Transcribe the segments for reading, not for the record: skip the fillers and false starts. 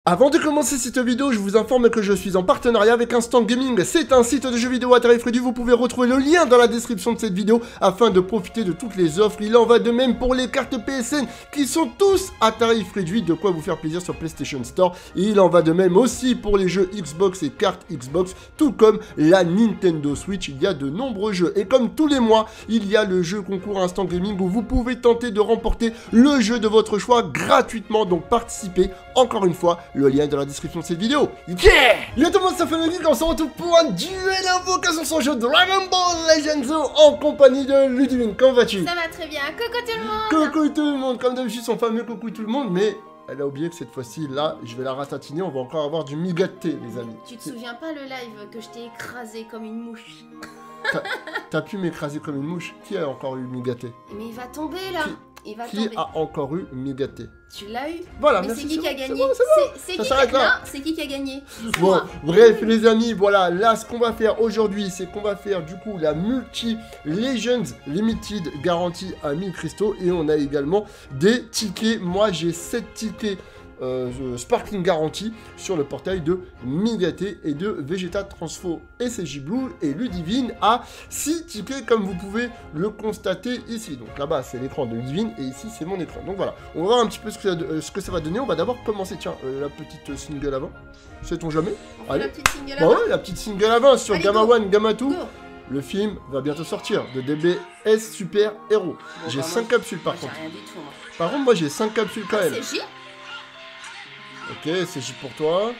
Avant de commencer cette vidéo, je vous informe que je suis en partenariat avec Instant Gaming. C'est un site de jeux vidéo à tarif réduit. Vous pouvez retrouver le lien dans la description de cette vidéo afin de profiter de toutes les offres. Il en va de même pour les cartes PSN qui sont tous à tarif réduit, de quoi vous faire plaisir sur PlayStation Store. Et il en va de même aussi pour les jeux Xbox et cartes Xbox, tout comme la Nintendo Switch. Il y a de nombreux jeux. Et comme tous les mois, il y a le jeu concours Instant Gaming où vous pouvez tenter de remporter le jeu de votre choix gratuitement. Donc participez encore une fois. Le lien est dans la description de cette vidéo. Yeah! Yo tout le monde, c'est Fenogik, on se retrouve pour un duel invocation sur jeu Dragon Ball Legends en compagnie de Ludivine. Comment vas-tu? Ça va très bien, coucou tout le monde. Coucou tout le monde, comme d'habitude son fameux coucou tout le monde, mais elle a oublié que cette fois-ci, là, je vais la ratatiner, on va encore avoir du migaté, les amis. Tu te souviens pas le live que je t'ai écrasé comme une mouche? T'as pu m'écraser comme une mouche? Qui a encore eu migaté? Mais il va tomber là. Qui a encore eu migaté? Tu l'as eu? Voilà, mais merci. C'est qui qui a gagné? C'est ça s'arrête là. C'est qui a gagné? Bon, bref les amis, voilà, là ce qu'on va faire aujourd'hui, c'est qu'on va faire du coup la Multi Legends Limited garantie à 1000 cristaux. Et on a également des tickets, moi j'ai 7 tickets Sparkling Garantie sur le portail de Migaté et de Vegeta Transfo et CJ Blue, et Ludivine a 6 tickets comme vous pouvez le constater ici. Donc là-bas c'est l'écran de Ludivine et ici c'est mon écran. Donc voilà, on va voir un petit peu ce que ça va donner. On va d'abord commencer, tiens, la petite single avant, sait-on jamais. Allez, la petite single bah avant. Ouais, la petite single avant sur Allez, Gamma go. One, Gamma 2. Go. Le film va bientôt sortir de DBS Super Héros. Bon, J'ai bah, 5 capsules par j'ai contre. rien du tout, moi. Par contre moi j'ai 5 capsules quand même. C'est J. Ok, c'est J pour toi.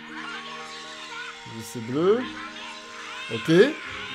C'est bleu. Ok. Ouais,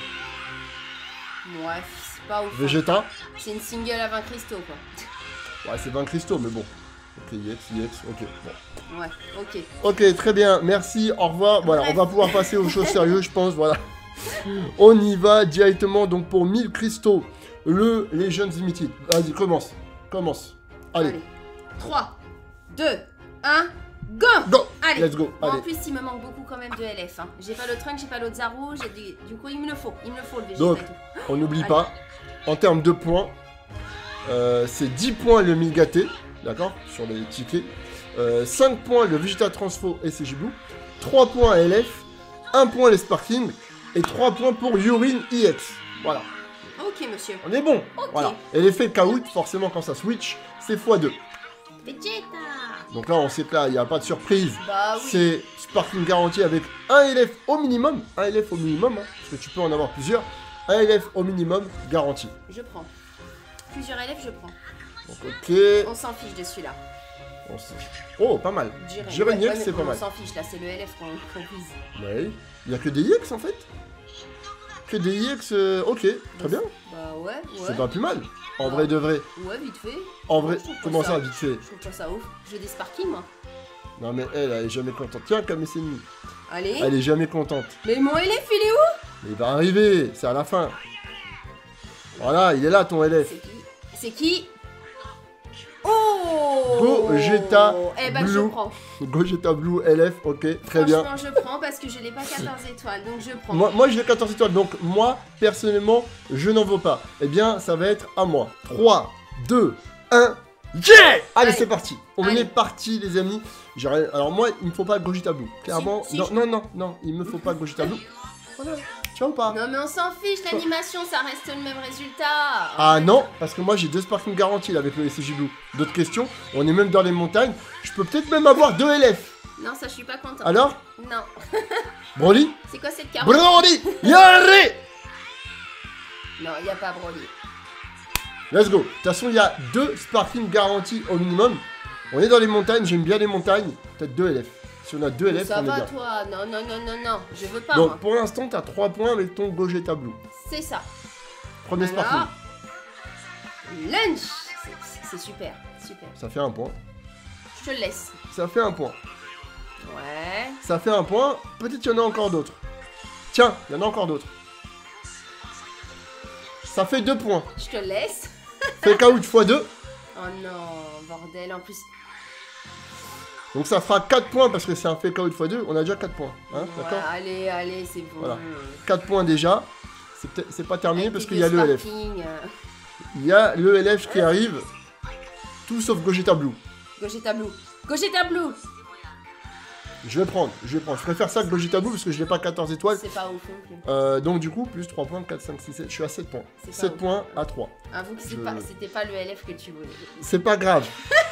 c'est pas ouf. Vegeta. C'est une single à 20 cristaux quoi. Ouais, c'est 20 cristaux, mais bon. Ok, EX, ok. Bon. Ouais, ok. Ok, très bien, merci, au revoir. Voilà, Bref. on va pouvoir passer aux choses sérieuses, je pense, voilà. On y va directement, donc pour 1000 cristaux, le Legends Limited. Vas-y, commence. Allez. 3, 2, 1, go. Go. Allez. Let's go, Bon, allez. en plus, il me manque beaucoup quand même de LF. Hein. J'ai pas le trunk, j'ai pas l'autre Zaru, du coup, il me le faut le Vegeta Donc, et tout. on n'oublie Allez. pas, en termes de points, c'est 10 points le Migaté, d'accord, sur les tickets. 5 points le Vegeta Transfo et CJ Blue, 3 points LF, 1 point les Sparking, et 3 points pour Urine EX. Voilà, Ok, monsieur. on est bon. Ok. Voilà. Et l'effet Kahoot, forcément, quand ça switch, c'est x2. Vegeta. Donc là, on sait que là, il n'y a pas de surprise. Bah oui. C'est Sparking garanti avec un LF au minimum. Un LF au minimum, hein, parce que tu peux en avoir plusieurs. Un LF au minimum garanti. Je prends. Plusieurs élèves, je prends. Donc, ok. On s'en fiche de celui-là. Oh, pas mal. Jiren Ouais, EX, c'est pas on mal. s'en fiche, là, c'est le LF qu'on vise. Ouais. Il n'y a que des EX en fait. Que des EX, ok, très bien. Bah ouais. C'est pas plus mal. En vrai de vrai. Ouais, vite fait. En vrai, Je trouve pas comment ça, vite fait? Je trouve pas ça ouf. Je veux des sparking, moi. Non mais elle est jamais contente. Tiens, Kameseni. Allez. Elle est jamais contente. Mais mon LF, il est où? Mais il va arriver, c'est à la fin. Voilà, il est là ton LF. C'est qui? Oh! Gogeta Eh ben, je Blue. prends. Gogeta Blue LF, ok, très bien. Franchement, je prends parce que je l'ai pas 14 étoiles, donc je prends. Moi j'ai 14 étoiles, donc moi, personnellement, je n'en veux pas. Eh bien, ça va être à moi. 3, 2, 1, yeah! Allez, c'est parti. On est parti, les amis. Alors moi, il me faut pas Gogeta Blue. Clairement, Si, non, il me faut pas Gogeta Blue. Voilà. Tu vois ou pas? Non mais on s'en fiche, l'animation ça reste le même résultat. Ah non, parce que moi j'ai 2 Sparking garantis là, avec le SCJ Blue. D'autres questions? On est même dans les montagnes. Je peux peut-être même avoir 2 LF. Non, ça je suis pas contente. Alors? Non. Broly? C'est quoi cette carotte? Broly! Yare! Non, y a pas Broly. Let's go. De toute façon, il y a 2 Sparking garantis au minimum. On est dans les montagnes, j'aime bien les montagnes. Peut-être 2 LF. Si on a 2 LF, Ça on est va bien. toi? Non, je veux pas Donc moi. pour l'instant, t'as 3 points avec ton Gogeta Blue. C'est ça. Premier Voilà. Sparking. Lunch. C'est super. Ça fait 1 point. Je te le laisse. Ça fait 1 point. Ouais. Ça fait 1 point. Peut-être qu'il y en a encore d'autres. Tiens, il y en a encore d'autres. Ça fait 2 points. Je te laisse. Fake out x2. Oh non, bordel, en plus. Donc ça fera 4 points parce que c'est un fake out x2. On a déjà 4 points. Hein, Ouais, d'accord? allez, c'est bon. Voilà. 4 points déjà. C'est pas terminé Avec parce tes qu'il y a le LF. Sparking, Il y a le LF qui arrive. Tout sauf Gogeta Blue. Gogeta Blue. Gogeta Blue. Je vais prendre. Je préfère ça que Gogeta Blue parce que je n'ai pas 14 étoiles. C'est pas ouf non plus. Donc du coup, plus 3 points, 4, 5, 6, 7. Je suis à 7 points. 7 ouf. points à 3. Avoue que c'était pas le LF que tu voulais. C'est pas grave.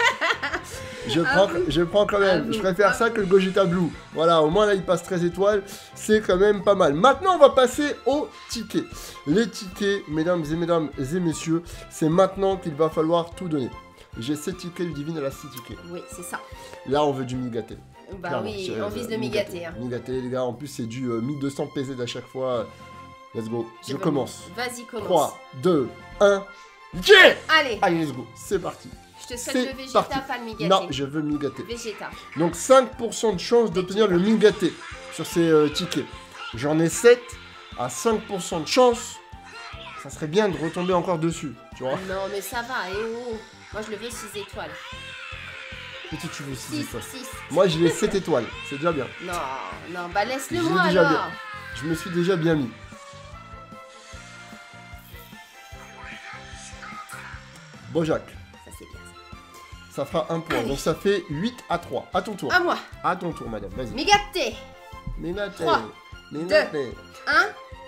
Je prends quand même. Je préfère ça que le Gogeta Blue. Voilà, au moins là, il passe 13 étoiles. C'est quand même pas mal. Maintenant, on va passer aux tickets. Les tickets, mesdames et messieurs, c'est maintenant qu'il va falloir tout donner. J'ai 7 tickets, Ludivine, elle a 6 tickets. Oui, c'est ça. Là, on veut du Migaté. Bah clairement, oui, on vise le Migaté. Hein. Migaté, les gars, en plus, c'est du 1200 PZ à chaque fois. Let's go. Je commence. Vas-y, commence. 3, 2, 1. Yeah! Allez. Allez, let's go. C'est parti. Je te souhaite le Vegeta, pas le Migaté. Non, je veux Migaté. Vegeta. Donc 5% de chance d'obtenir le Migaté sur ces tickets. J'en ai 7 à 5% de chance. Ça serait bien de retomber encore dessus, tu vois. Non, mais ça va, et oh. Moi, je le veux 6 étoiles. Petit, tu veux 6 étoiles. 6. Moi, j'ai les 7 étoiles. C'est déjà bien. Non, bah laisse-le Je l'ai moi déjà alors. bien. Je me suis déjà bien mis. Bojack. Ça, c'est bien ça. Ça fera 1 point. Allez. Donc ça fait 8 à 3. À ton tour. À moi. À ton tour, madame. Vas-y. Migaté. Migaté. 3, Migaté. 1.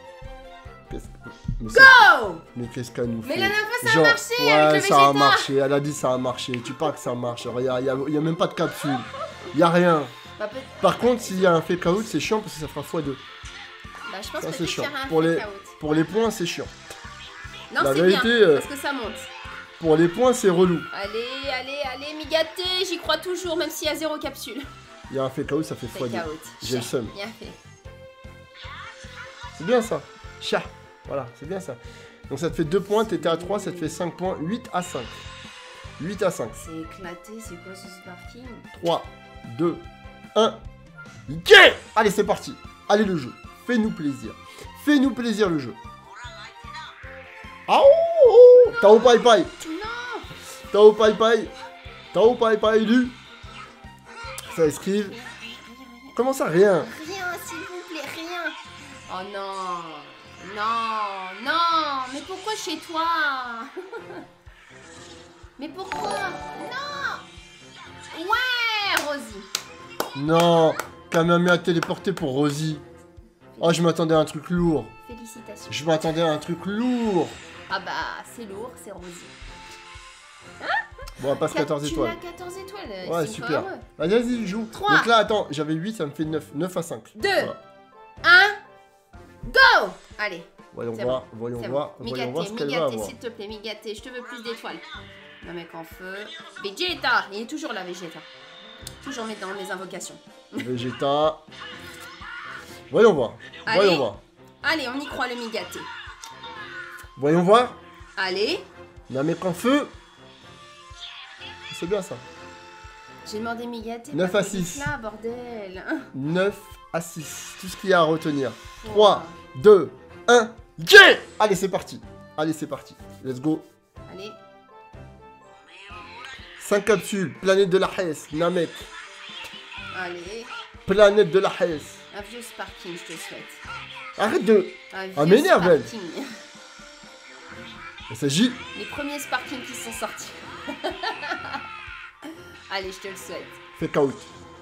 Mais Go! Mais qu'est-ce qu'elle nous fait? Mais la dernière fois, ça a Genre, marché ouais, avec le ça a Vegeta. marché. Elle a dit ça a marché. Tu parles que ça marche. Il y a même pas de capsule. Il y a rien. Bah, Par contre, s'il y a un fake out, c'est chiant parce que ça fera x2. bah je pense Ça, que c'est tu chiant. feras un Pour les- fake out. Pour les points, c'est chiant. Non, la c'est vérité, bien, parce que ça monte. Pour les points, c'est relou. Allez, Migaté, j'y crois toujours, même s'il y a 0 capsule. Il y a un fake out, ça fait Fake x2. out. J'ai le seum. Bien fait. C'est bien ça. Chat. Voilà, c'est bien ça. Donc ça te fait 2 points, t'étais à 3, ça te fait 5 points. 8 à 5. 8 à 5. C'est éclaté, c'est quoi ce sparking? 3, 2, 1. Yeah! Allez, c'est parti. Allez, le jeu. Fais-nous plaisir. Fais-nous plaisir, le jeu. Ah oh, Tao Pai Pai. Non! Tao Pai Pai. Tao Pai Pai du. Ça esquive. Comment ça, rien? Rien, s'il vous plaît, rien. Oh non! Non! Mais pourquoi chez toi? Mais pourquoi? Non! Ouais, Rosie! Non. Kamehameha téléporté pour Rosie. Oh, je m'attendais à un truc lourd. Félicitations. Je m'attendais à un truc lourd. Ah bah, c'est lourd, c'est Rosie. Bon, on passe 14 étoiles. Tu l'as 14 étoiles. Ouais, c'est super. pas heureux. Vas-y, joue. 3. Donc là, attends, j'avais 8, ça me fait 9. 9 à 5. 2, Voilà. 1, go! Allez, Voyons c'est voir, bon. voyons c'est voir, bon. voyons voir Migaté, ce qu'elle va Migaté, avoir. s'il te plaît, Migaté, je te veux plus d'étoiles. Le mec en feu. Vegeta, il est toujours là, Vegeta. Toujours mettre dans mes invocations. Vegeta. Voyons voir, Allez. voyons voir. Allez, on y croit, le Migaté. Voyons voir. Allez, Namek en feu. C'est bien ça. j'ai demandé Migaté. 9 pas à que 6. Là, bordel. 9 à 6. Tout ce qu'il y a à retenir. 3, 2, 1. Yeah! Allez, c'est parti. Allez, c'est parti. Let's go. Allez, 5 capsules. Planète de la Hesse. Namek. allez. Planète de la Hesse. Un vieux Sparking, je te souhaite. Arrête de... Un vieux Ah, m'énerve, elle. Sparking. Il s'agit... Les premiers Sparking qui sont sortis. Allez, je te le souhaite. Fake out.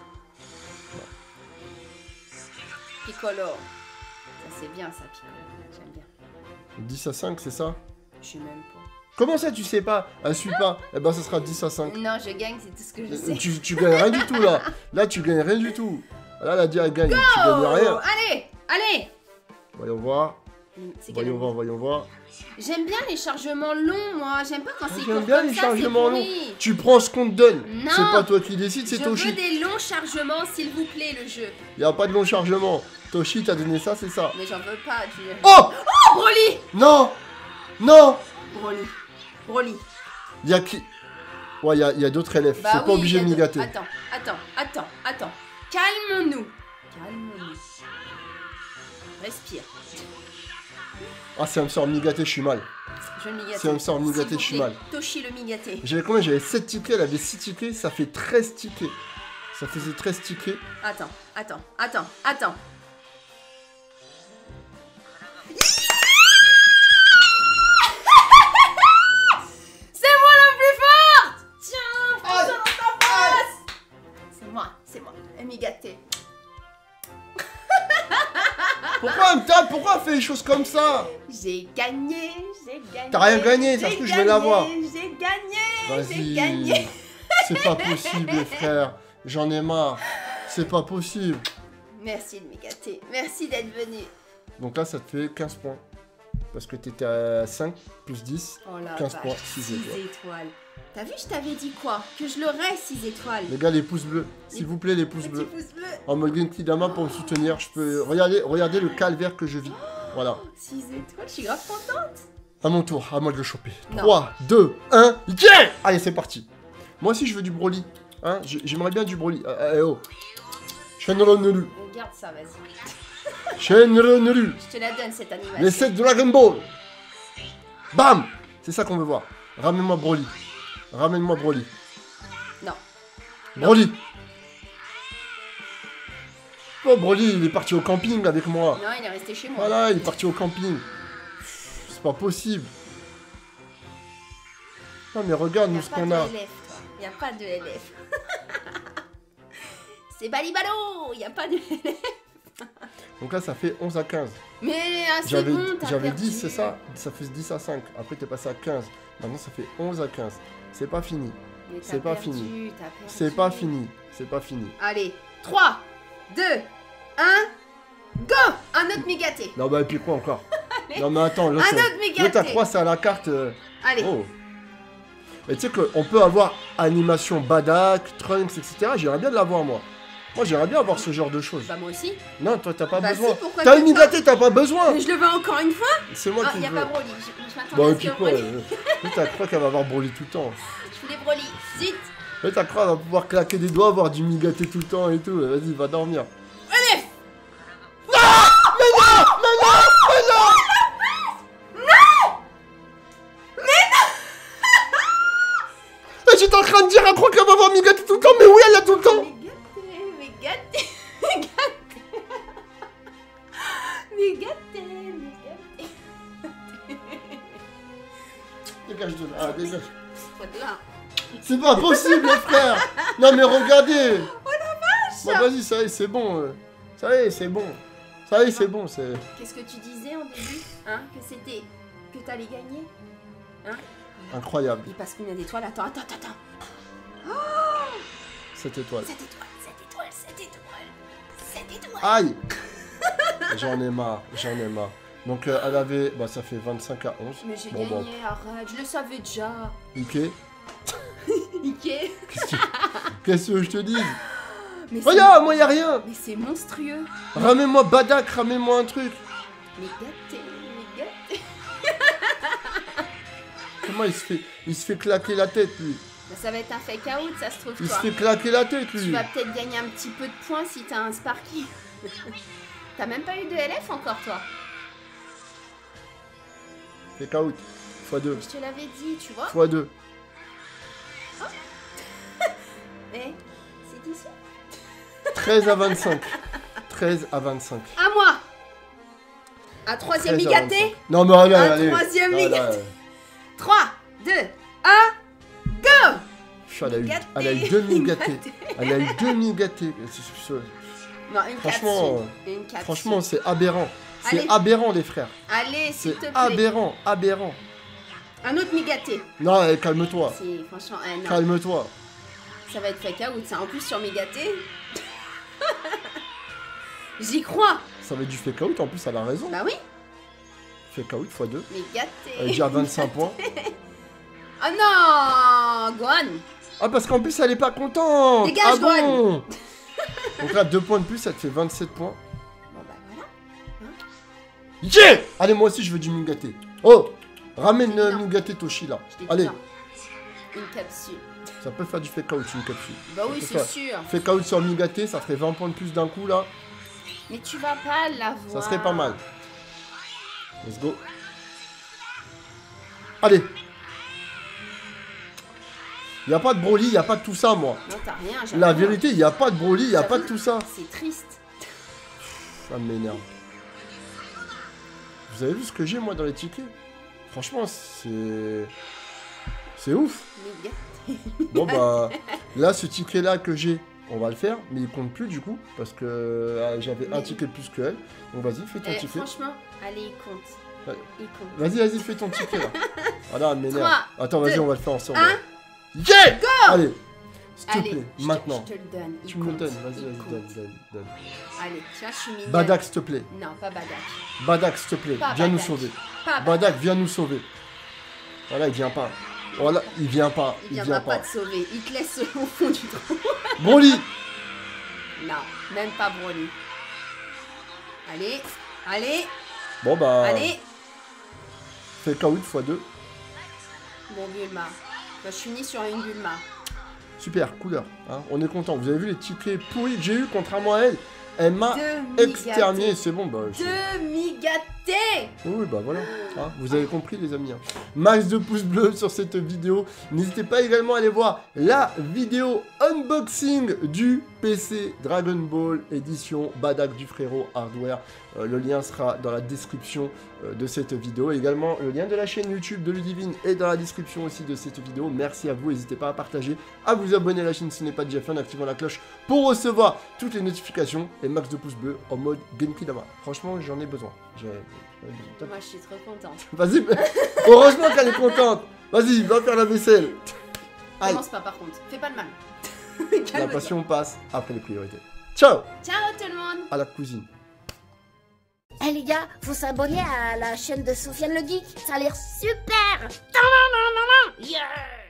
Piccolo. Ça, c'est bien, ça, Piccolo. J'aime bien. 10 à 5, c'est ça? Je sais même pas. Comment ça, tu sais pas? Elle suit pas. Eh ben, ça sera 10 à 5. Non, je gagne, c'est tout ce que je sais. Tu gagnes rien du tout, là. Là, tu gagnes rien du tout. Là, elle a dit, elle gagne. Tu gagnes rien. Allez, allez. Voyons voir. C'est quel Voyons ami? voir, voyons voir. J'aime bien les chargements longs, moi. J'aime pas quand c'est court J'aime bien comme les ça, chargements c'est longs. pourri. Tu prends ce qu'on te donne. Non. C'est pas toi qui décides, c'est Je veux Toshi. des longs chargements, s'il vous plaît, le jeu. Y a pas de long chargement. Toshi t'a donné ça, c'est ça. Mais j'en veux pas, tu... Oh! Oh, Broly! Non! Non! Broly. Broly. Y a qui? Ouais, y a d'autres élèves. Bah c'est oui, pas obligé y a de m'y gâter. Attends. Calmons-nous. Calmons-nous. Respire. Ah, si elle me sort Migaté, je suis mal. Je vais le migater. Si elle me sort Migaté, S'il vous je suis plaît. mal. Toshi le migaté. J'avais combien? J'avais 7 tickets, elle avait 6 tickets, ça fait 13 tickets. Ça faisait 13 tickets. Attends. C'est moi la plus forte! Tiens, fais ça dans ta face! C'est moi, migaté. Pourquoi elle me tape? Pourquoi elle fait les choses comme ça? J'ai gagné, j'ai gagné. T'as rien gagné, ça se trouve, je vais l'avoir. J'ai gagné, j'ai Vas-y. gagné. C'est pas possible, les frères. J'en ai marre. C'est pas possible. Merci de me gâter. Merci d'être venu. Donc là, ça te fait 15 points. Parce que t'étais à 5 plus 10. Oh la 15 vache, points, 6 6 étoiles. étoiles. T'as vu, je t'avais dit quoi? Que je l'aurais 6 étoiles. Les gars, les pouces bleus. S'il vous plaît, les pouces Petit bleus. pouce bleu. En mode Genkidama pour me soutenir. Je peux. Regardez le calvaire que je vis. Voilà. 6 étoiles, je suis grave contente. À mon tour, à moi de le choper. Non. 3, 2, 1, yeah! Allez, c'est parti. Moi aussi, je veux du Broly. Hein, j'aimerais bien du Broly. Oh. Shenronelu. On garde ça, vas-y. Shenronelu. Je te la donne, cette animation. Les 7 Dragon Ball. Bam! C'est ça qu'on veut voir. Ramène-moi Broly. Ramène-moi Broly. Non. Broly. Oh, Broly, il est parti au camping avec moi. Non, il est resté chez moi. Voilà, il est parti au camping. C'est pas possible. Non, mais regarde nous ce qu'on a. Il n'y a pas de LF. C'est Balibalo. Il n'y a pas de LF. Donc là, ça fait 11 à 15. Mais c'est bon, t'as J'avais perdu. 10, c'est ça? Ça fait 10 à 5. Après, t'es passé à 15. Maintenant, ça fait 11 à 15. C'est pas fini. Mais t'as C'est pas perdu, fini. t'as perdu. C'est pas fini. C'est pas fini. Allez, 3, 2, 1, go! Un autre mégaté. Non, bah, et puis quoi encore? Non, mais attends, Un l'autre, autre mégaté. l'autre, à 3, c'est à la carte. Allez. Oh. Mais tu sais qu'on peut avoir animation Badak, Trunks, etc. J'aimerais bien de l'avoir, moi. Moi, j'aimerais bien avoir ce genre de choses. Bah moi aussi. Non, toi, t'as pas Bah besoin. si, pourquoi T'as tu une veux Migaté, t'as pas besoin. Mais je le veux encore une fois. C'est moi Ah, qui y a veux. pas Broly. Je m'attendais Bon, à et ce puis qu'il y ait quoi Broly. t'as cru qu'elle va avoir Broly tout le temps. Je voulais Broly. Zut. Mais t'as cru qu'elle va pouvoir claquer des doigts, avoir du Migaté tout le temps et tout. Vas-y, va dormir. Allez. Mais non! Mais non! Mais non! Mais j'étais en train de dire, elle croit qu'elle va avoir Migaté tout le temps, mais oui, elle l'a tout le temps! Mégaté. Dégage de là, dégage. Faut de là. C'est pas possible, les frères! Non, mais regardez! Oh la vache! Bon, vas-y, ça y est, c'est bon. Ça y est, c'est bon. Ça y est, c'est bon, c'est. Qu'est-ce que tu disais au début? Hein? Que c'était... Que t'allais gagner? Hein? Incroyable. Il passe combien d'étoiles? Attends. 7 étoiles. 7 étoiles. Aïe! J'en ai marre. Donc, elle avait. Bah, ça fait 25 à 11. Mais j'ai Bon, gagné, arrête, je le savais déjà. Ok. Nickel. Qu'est-ce que je te dis? Mais c'est- Regarde, moi, y a rien! Mais c'est monstrueux. Ramène-moi Badak, ramène-moi un truc. Mais gâté. Comment il se fait claquer la tête, lui? Bah, ça va être un fake out, ça se trouve, Il se toi. fait claquer la tête, Tu lui. vas peut-être gagner un petit peu de points si t'as un Sparky. T'as même pas eu de LF encore, toi. Fake out. x2. Je te l'avais dit, tu vois. x2. Mais c'est ici. 13 à 25. 13 à 25. À moi. Un troisième 13 à migaté. 25. Non, mais allez, Un allez. troisième Allez, migaté. allez. 3, 2, 1, go. Elle a eu Migaté. 2 migatés. Elle a eu 2 migatés. Non, une Franchement, 4. Une 4. Franchement, c'est aberrant. C'est Allez. aberrant, les frères. Allez, s'il C'est te plaît. aberrant, aberrant. Un autre migaté. Non, calme-toi. C'est franchement un non. Calme-toi. Ça va être fake out, ça. En plus sur migaté. J'y crois. Ça va être du fake out, en plus, elle a raison. Bah oui. Fake out x2. Migaté. Elle est déjà à 25 points. Oh non, Gohan. Ah, parce qu'en plus, elle est pas contente. Dégage, ah Gohan. bon. Donc là, 2 points de plus, ça te fait 27 points. Bon bah voilà. Yeah! Allez, moi aussi, je veux du Migaté. Oh! Ramène C'est bien. Migaté Toshi, là. Je t'ai dit Allez, non. Une capsule. ça peut faire du fake out, une capsule. Bah oui, Ça c'est peut faire sûr. Fake out sur Migaté, ça ferait 20 points de plus d'un coup, là. Mais tu vas pas l'avoir. Ça serait pas mal. Let's go. Allez. Il n'y a pas de Broly, il n'y a pas de tout ça, moi. Non, t'as rien. j'avoue. La vérité, il n'y a pas de Broly, il n'y a pas de tout ça. C'est triste. Ça m'énerve. Vous avez vu ce que j'ai, moi, dans les tickets? Franchement, c'est... C'est ouf. Migaté. Bon, bah... Là, ce ticket-là que j'ai, On va le faire, mais il compte plus du coup, parce que j'avais un ticket de plus que elle. Donc vas-y, fais ton ticket. Franchement, allez, il compte. Ouais. Il compte. Vas-y, fais ton ticket là. Ah là, elle m'énerve. 3, Attends, vas-y, 2, on va le faire ensemble. 1, Yeah! go! Allez, s'il te Allez, plaît, maintenant. je te le donne. Tu me le donnes, vas-y, donne. Allez, tu vois, je suis mignonne. Badak, s'il te plaît. Non, pas Badak. Badak, s'il te plaît, Pas viens nous Badak. sauver. Pas Badak, viens nous sauver. Voilà, il vient pas. Voilà, il vient pas. Il viendra pas te sauver. Il te laisse au fond du trou. Broly! Non, même pas Broly. Allez, allez, Bon bah. allez. Fais K8 x2. Bon, Bulma. Je suis née sur une Bulma. Super, couleur. Hein, on est content. Vous avez vu les tickets pourris que j'ai eu, contrairement à elle. Elle m'a exterminé. C'est bon, bah. Demi-gâté. Oui, bah voilà. Hein, vous avez compris, les amis. Hein. Max de pouces bleus sur cette vidéo. N'hésitez pas également à aller voir la vidéo unboxing du PC Dragon Ball édition Badak du frérot Hardware. Le lien sera dans la description de cette vidéo. Également, le lien de la chaîne YouTube de Ludivine est dans la description aussi de cette vidéo. Merci à vous. N'hésitez pas à partager, à vous abonner à la chaîne si ce n'est pas déjà fait en activant la cloche pour recevoir toutes les notifications. Et max de pouces bleus en mode Genki Dama. Franchement, j'en ai besoin. Moi, je suis trop contente. Vas-y, heureusement qu'elle est contente. Vas-y, va faire la vaisselle. Commence pas, par contre. Fais pas le mal. La passion passe après les priorités. Ciao. Ciao tout le monde. À la cousine. Eh les gars, faut s'abonner à la chaîne de Sofiane le Geek, ça a l'air super. Yeah.